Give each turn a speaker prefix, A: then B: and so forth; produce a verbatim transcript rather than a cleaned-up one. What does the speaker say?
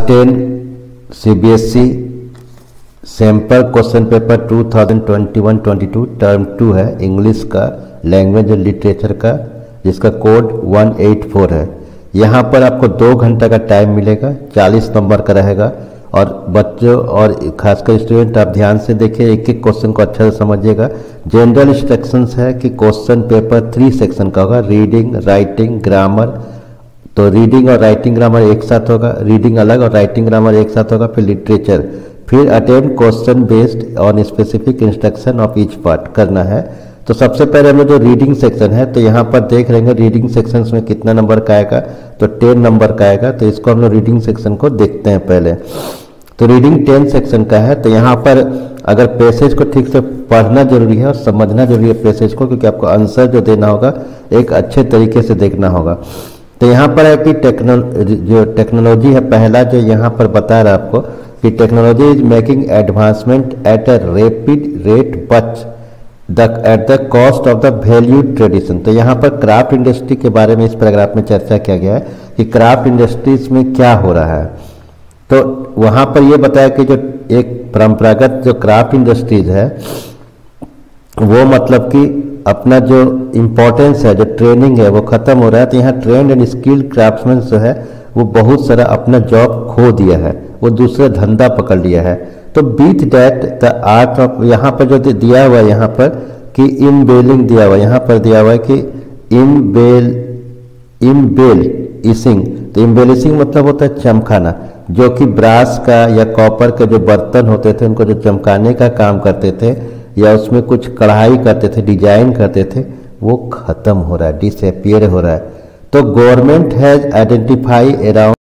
A: Ten CBSE sample question paper two thousand twenty one twenty two term two है English का language और literature का, जिसका code one eight four है। यहाँ पर आपको दो घंटा का टाइम मिलेगा, चालीस नंबर का रहेगा। और बच्चों और खासकर स्टूडेंट आप ध्यान से देखिए, एक एक क्वेश्चन को अच्छे से समझिएगा। जनरल इंस्ट्रक्शंस है कि क्वेश्चन पेपर थ्री सेक्शन का होगा, रीडिंग, राइटिंग, ग्रामर। तो रीडिंग और राइटिंग ग्रामर एक साथ होगा, रीडिंग अलग और राइटिंग ग्रामर एक साथ होगा। फिर लिटरेचर, फिर attempt question based on specific instruction of each part करना है। तो सबसे पहले हम लोग जो रीडिंग सेक्शन है, तो यहाँ पर देख रहे हैं रीडिंग सेक्शन में कितना नंबर का आएगा, तो टेन नंबर का आएगा। तो इसको हम लोग रीडिंग सेक्शन को देखते हैं पहले। तो रीडिंग टेन सेक्शन का है। तो यहाँ पर अगर पैसेज को ठीक से पढ़ना जरूरी है और समझना जरूरी है पैसेज को, क्योंकि आपको आंसर जो देना होगा एक अच्छे तरीके से देखना होगा। तो यहाँ पर है कि टेक्नो जो टेक्नोलॉजी है, पहला जो यहाँ पर बता रहा है आपको कि technology is making advancement at a rapid rate but the at the cost of the value tradition. तो यहाँ पर क्राफ्ट इंडस्ट्री के बारे में इस पैराग्राफ में चर्चा किया गया है कि क्राफ्ट इंडस्ट्रीज में क्या हो रहा है। तो वहाँ पर यह बताया कि जो एक परंपरागत जो क्राफ्ट इंडस्ट्रीज है वो मतलब कि अपना जो इम्पोर्टेंस है, जो ट्रेनिंग है वो ख़त्म हो रहा है। तो यहाँ ट्रेंड एंड स्किल्ड क्राफ्ट्समैन जो है वो बहुत सारा अपना जॉब खो दिया है, वो दूसरा धंधा पकड़ लिया है। तो beat that the art of, यहाँ पर जो दिया हुआ है यहाँ पर कि इन बेलिंग दिया हुआ है, यहाँ पर दिया हुआ है कि इन बेल इन बेल इसिंग। तो इम्बेलिशिंग मतलब होता है चमकाना, जो कि ब्रास का या कॉपर के जो बर्तन होते थे उनको जो चमकाने का काम करते थे या उसमें कुछ कढ़ाई करते थे, डिजाइन करते थे, वो खत्म हो रहा है, डिसअपियर हो रहा है। तो गवर्नमेंट हैज आइडेंटिफाई अराउंड